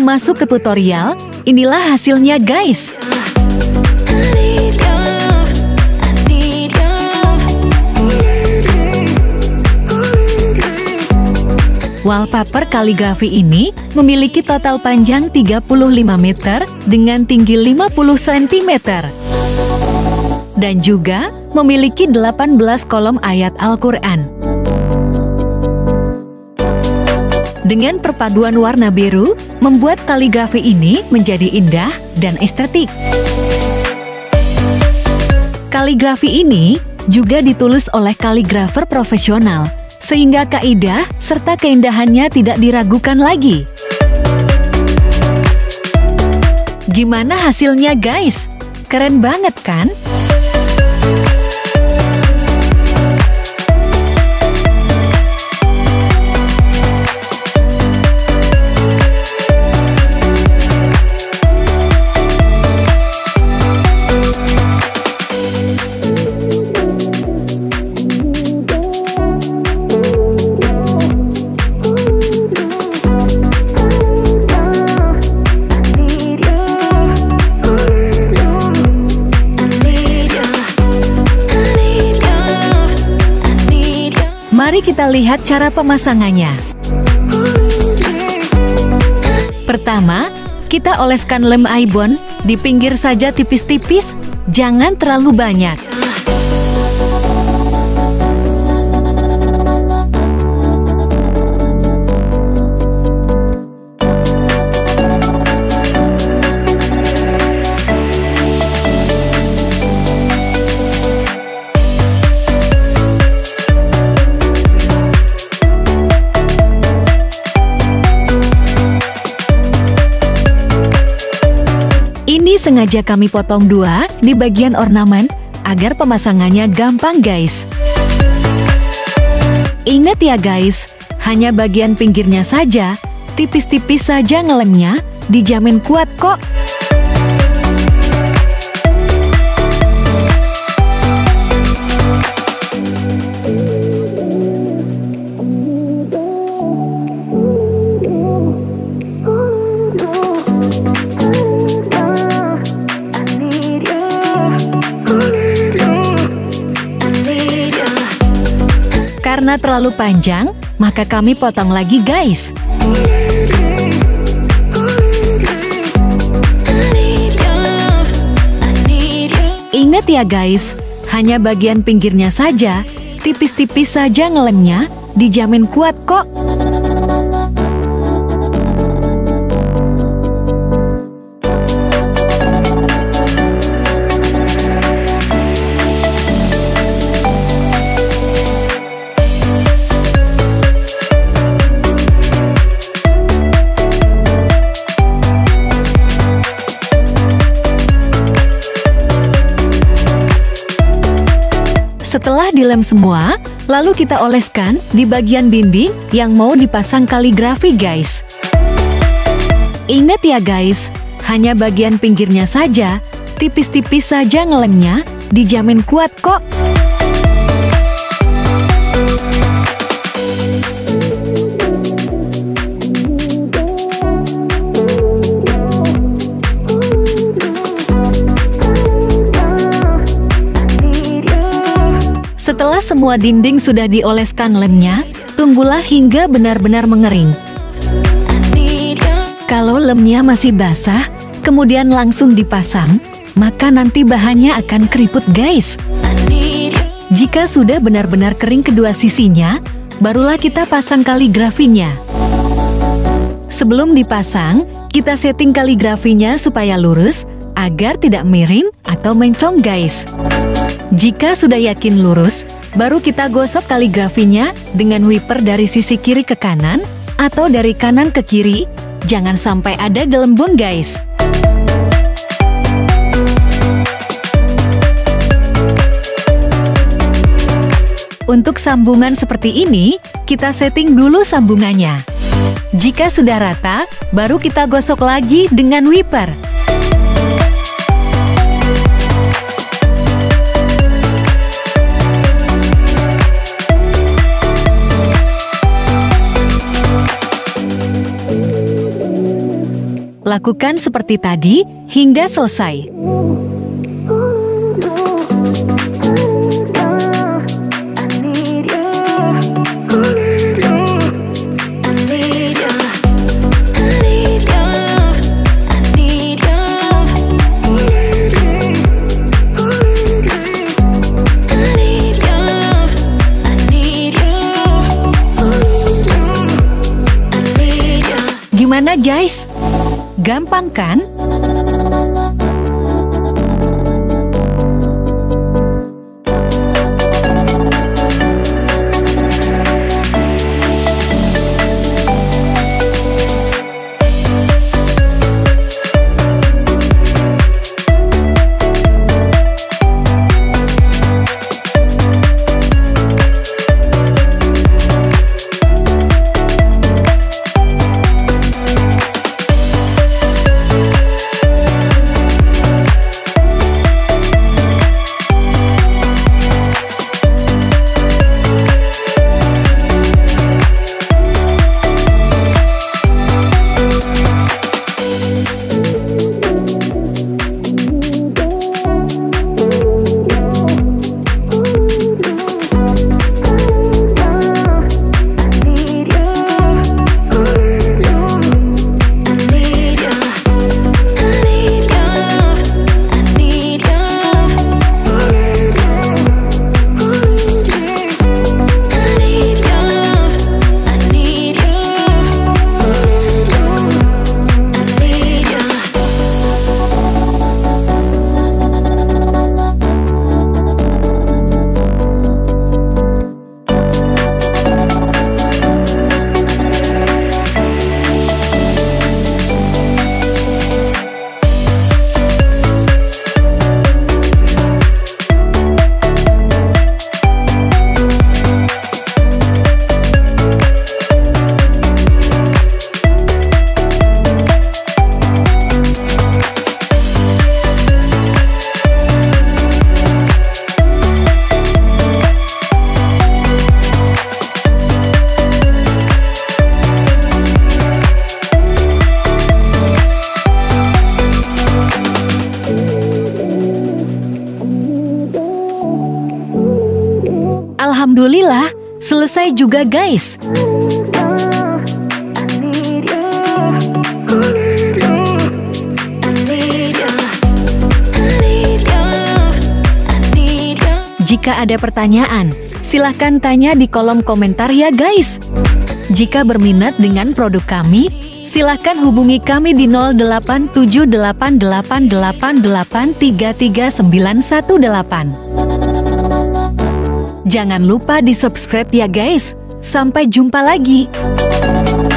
masuk ke tutorial, inilah hasilnya guys. Wallpaper kaligrafi ini memiliki total panjang 35 meter dengan tinggi 50 cm. Dan juga memiliki 18 kolom ayat Al-Quran. Dengan perpaduan warna biru, membuat kaligrafi ini menjadi indah dan estetik. Kaligrafi ini juga ditulis oleh kaligrafer profesional, sehingga kaidah serta keindahannya tidak diragukan lagi. Gimana hasilnya guys? Keren banget kan? Mari kita lihat cara pemasangannya. Pertama, kita oleskan lem Aibon di pinggir saja tipis-tipis, jangan terlalu banyak. Ini sengaja kami potong dua di bagian ornamen agar pemasangannya gampang guys. Ingat ya guys, hanya bagian pinggirnya saja, tipis-tipis saja ngelemnya, dijamin kuat kok. Karena terlalu panjang, maka kami potong lagi guys. Ingat ya guys, hanya bagian pinggirnya saja, tipis-tipis saja ngelemnya, dijamin kuat kok. Setelah dilem semua, lalu kita oleskan di bagian dinding yang mau dipasang kaligrafi guys. Ingat ya guys, hanya bagian pinggirnya saja, tipis-tipis saja ngelemnya, dijamin kuat kok. Setelah semua dinding sudah dioleskan lemnya, tunggulah hingga benar-benar mengering. Kalau lemnya masih basah, kemudian langsung dipasang, maka nanti bahannya akan keriput guys. Jika sudah benar-benar kering kedua sisinya, barulah kita pasang kaligrafinya. Sebelum dipasang, kita setting kaligrafinya supaya lurus, agar tidak miring atau mencong guys. Jika sudah yakin lurus, baru kita gosok kaligrafinya dengan wiper dari sisi kiri ke kanan atau dari kanan ke kiri. Jangan sampai ada gelembung guys. Untuk sambungan seperti ini, kita setting dulu sambungannya. Jika sudah rata, baru kita gosok lagi dengan wiper. lakukan seperti tadi hingga selesai. Gimana guys? Gampang kan? Alhamdulillah, selesai juga guys. Jika ada pertanyaan, silahkan tanya di kolom komentar ya guys. Jika berminat dengan produk kami, silahkan hubungi kami di 087888339118. Jangan lupa di subscribe ya guys. Sampai jumpa lagi.